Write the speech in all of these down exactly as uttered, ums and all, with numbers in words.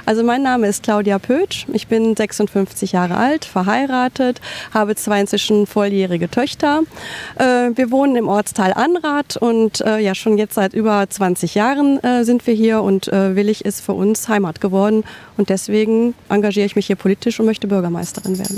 Also mein Name ist Claudia Pötsch, ich bin sechsundfünfzig Jahre alt, verheiratet, habe zwei inzwischen volljährige Töchter. Äh, wir wohnen im Ortsteil Anrath und äh, ja, schon jetzt seit über zwanzig Jahren äh, sind wir hier und äh, Willich ist für uns Heimat geworden und deswegen engagiere ich mich hier politisch und möchte Bürgermeisterin werden.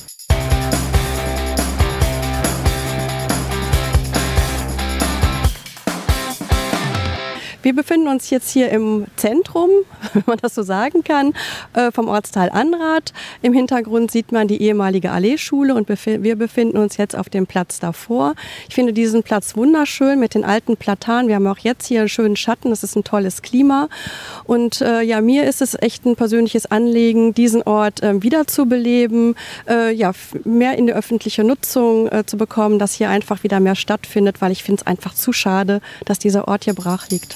Wir befinden uns jetzt hier im Zentrum, wenn man das so sagen kann, vom Ortsteil Anrath. Im Hintergrund sieht man die ehemalige Alleeschule und wir befinden uns jetzt auf dem Platz davor. Ich finde diesen Platz wunderschön mit den alten Platanen. Wir haben auch jetzt hier einen schönen Schatten, es ist ein tolles Klima. Und äh, ja, mir ist es echt ein persönliches Anliegen, diesen Ort äh, wiederzubeleben, äh, ja, mehr in die öffentliche Nutzung äh, zu bekommen, dass hier einfach wieder mehr stattfindet, weil ich finde es einfach zu schade, dass dieser Ort hier brach liegt.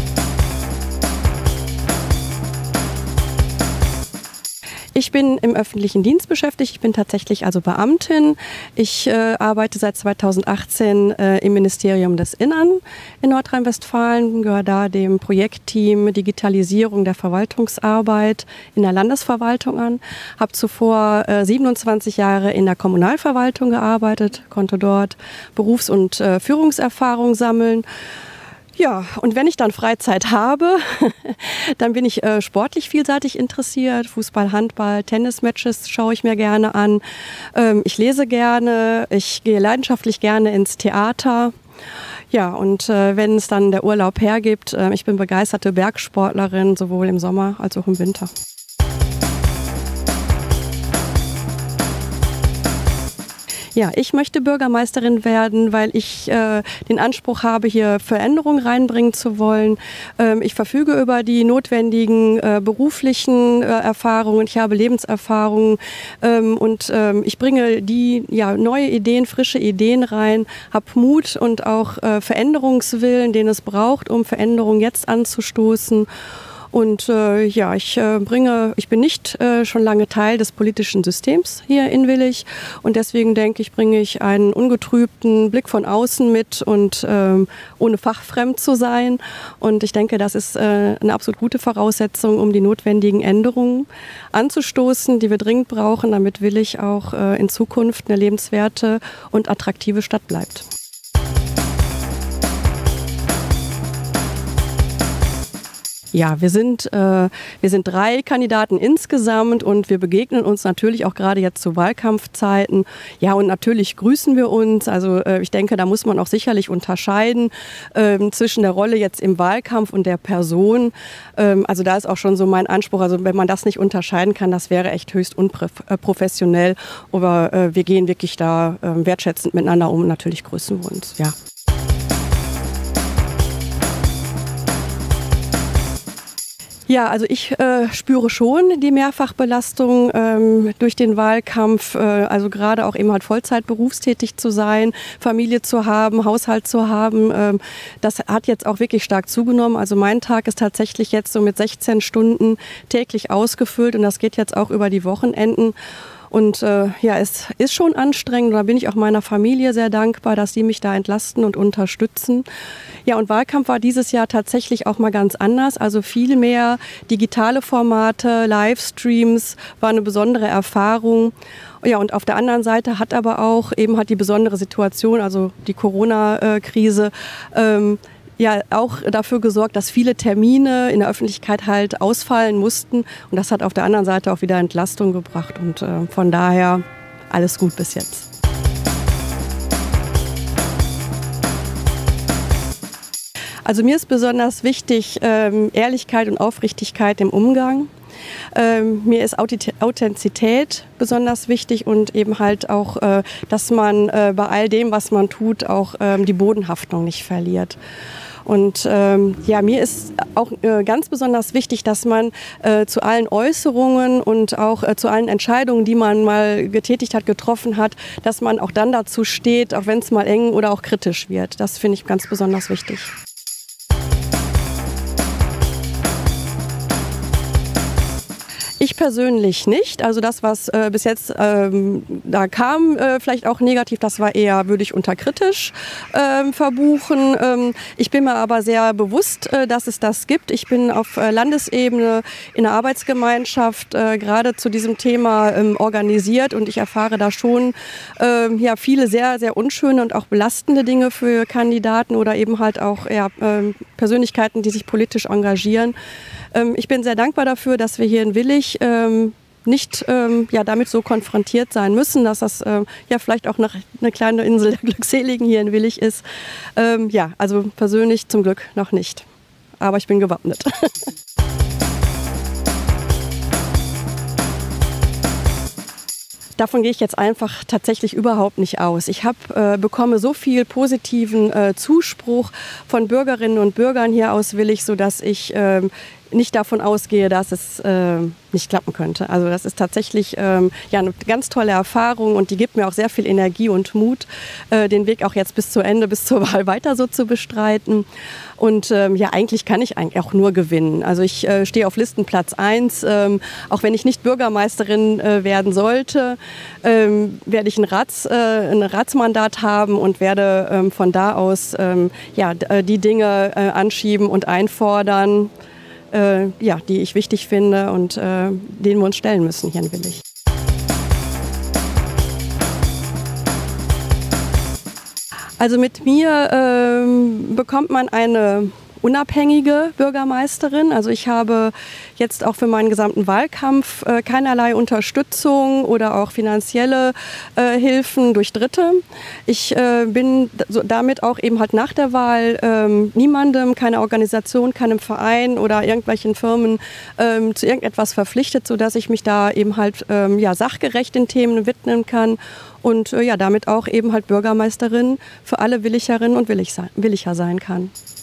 Ich bin im öffentlichen Dienst beschäftigt, ich bin tatsächlich also Beamtin. Ich äh, arbeite seit zweitausendachtzehn äh, im Ministerium des Innern in Nordrhein-Westfalen, gehöre da dem Projektteam Digitalisierung der Verwaltungsarbeit in der Landesverwaltung an, habe zuvor äh, siebenundzwanzig Jahre in der Kommunalverwaltung gearbeitet, konnte dort Berufs- und äh, Führungserfahrung sammeln. Ja, und wenn ich dann Freizeit habe, dann bin ich äh, sportlich vielseitig interessiert. Fußball, Handball, Tennismatches schaue ich mir gerne an. Ähm, ich lese gerne, ich gehe leidenschaftlich gerne ins Theater. Ja, und äh, wenn es dann der Urlaub hergibt, äh, ich bin begeisterte Bergsportlerin, sowohl im Sommer als auch im Winter. Ja, ich möchte Bürgermeisterin werden, weil ich äh, den Anspruch habe, hier Veränderungen reinbringen zu wollen. Ähm, ich verfüge über die notwendigen äh, beruflichen äh, Erfahrungen, ich habe Lebenserfahrungen ähm, und ähm, ich bringe die ja, neue Ideen, frische Ideen rein, habe Mut und auch äh, Veränderungswillen, den es braucht, um Veränderungen jetzt anzustoßen. Und äh, ja, ich äh, bringe, ich bin nicht äh, schon lange Teil des politischen Systems hier in Willich und deswegen denke ich, bringe ich einen ungetrübten Blick von außen mit und ähm, ohne fachfremd zu sein. Und ich denke, das ist äh, eine absolut gute Voraussetzung, um die notwendigen Änderungen anzustoßen, die wir dringend brauchen, damit Willich auch äh, in Zukunft eine lebenswerte und attraktive Stadt bleibt. Ja, wir sind, äh, wir sind drei Kandidaten insgesamt und wir begegnen uns natürlich auch gerade jetzt zu Wahlkampfzeiten. Ja, und natürlich grüßen wir uns. Also äh, ich denke, da muss man auch sicherlich unterscheiden äh, zwischen der Rolle jetzt im Wahlkampf und der Person. Ähm, also da ist auch schon so mein Anspruch. Also wenn man das nicht unterscheiden kann, das wäre echt höchst unprofessionell. Aber äh, wir gehen wirklich da äh, wertschätzend miteinander um und natürlich grüßen wir uns, ja. Ja, also ich äh, spüre schon die Mehrfachbelastung ähm, durch den Wahlkampf, äh, also gerade auch eben halt Vollzeit berufstätig zu sein, Familie zu haben, Haushalt zu haben. Ähm, das hat jetzt auch wirklich stark zugenommen. Also mein Tag ist tatsächlich jetzt so mit sechzehn Stunden täglich ausgefüllt und das geht jetzt auch über die Wochenenden. Und äh, ja, es ist schon anstrengend. Da bin ich auch meiner Familie sehr dankbar, dass sie mich da entlasten und unterstützen. Ja, und Wahlkampf war dieses Jahr tatsächlich auch mal ganz anders. Also viel mehr digitale Formate, Livestreams, war eine besondere Erfahrung. Ja, und auf der anderen Seite hat aber auch eben halt die besondere Situation, also die Corona-Krise, ähm, ja auch dafür gesorgt, dass viele Termine in der Öffentlichkeit halt ausfallen mussten. Und das hat auf der anderen Seite auch wieder Entlastung gebracht. Und äh, von daher alles gut bis jetzt. Also mir ist besonders wichtig ähm, Ehrlichkeit und Aufrichtigkeit im Umgang. Ähm, mir ist Authentizität besonders wichtig und eben halt auch, äh, dass man äh, bei all dem, was man tut, auch ähm, die Bodenhaftung nicht verliert. Und ähm, ja, mir ist auch äh, ganz besonders wichtig, dass man äh, zu allen Äußerungen und auch äh, zu allen Entscheidungen, die man mal getätigt hat, getroffen hat, dass man auch dann dazu steht, auch wenn es mal eng oder auch kritisch wird. Das finde ich ganz besonders wichtig. Ich persönlich nicht. Also das, was äh, bis jetzt ähm, da kam, äh, vielleicht auch negativ, das war eher, würde ich unter kritisch ähm, verbuchen. Ähm, ich bin mir aber sehr bewusst, äh, dass es das gibt. Ich bin auf äh, Landesebene in der Arbeitsgemeinschaft äh, gerade zu diesem Thema ähm, organisiert und ich erfahre da schon ähm, ja, viele sehr, sehr unschöne und auch belastende Dinge für Kandidaten oder eben halt auch ja, ähm, Persönlichkeiten, die sich politisch engagieren. Ähm, ich bin sehr dankbar dafür, dass wir hier in Willich ähm, nicht ähm, ja, damit so konfrontiert sein müssen, dass das ähm, ja vielleicht auch noch eine kleine Insel der Glückseligen hier in Willich ist. Ähm, ja, also persönlich zum Glück noch nicht. Aber ich bin gewappnet. Davon gehe ich jetzt einfach tatsächlich überhaupt nicht aus. Ich hab, äh, bekomme so viel positiven äh, Zuspruch von Bürgerinnen und Bürgern hier aus Willich, sodass ich äh, nicht davon ausgehe, dass es äh, nicht klappen könnte. Also das ist tatsächlich ähm, ja, eine ganz tolle Erfahrung und die gibt mir auch sehr viel Energie und Mut, äh, den Weg auch jetzt bis zu Ende, bis zur Wahl weiter so zu bestreiten. Und ähm, ja, eigentlich kann ich eigentlich auch nur gewinnen. Also ich äh, stehe auf Listenplatz eins. Ähm, auch wenn ich nicht Bürgermeisterin äh, werden sollte, ähm, werde ich ein, Rats, äh, ein Ratsmandat haben und werde ähm, von da aus ähm, ja, die Dinge äh, anschieben und einfordern, äh, ja, die ich wichtig finde und äh, denen wir uns stellen müssen hier in Willich. Also mit mir ähm, bekommt man eine unabhängige Bürgermeisterin. Also ich habe jetzt auch für meinen gesamten Wahlkampf äh, keinerlei Unterstützung oder auch finanzielle äh, Hilfen durch Dritte. Ich äh, bin so damit auch eben halt nach der Wahl ähm, niemandem, keiner Organisation, keinem Verein oder irgendwelchen Firmen ähm, zu irgendetwas verpflichtet, sodass ich mich da eben halt ähm, ja, sachgerecht den Themen widmen kann und äh, ja, damit auch eben halt Bürgermeisterin für alle Willicherinnen und Willicher sein kann.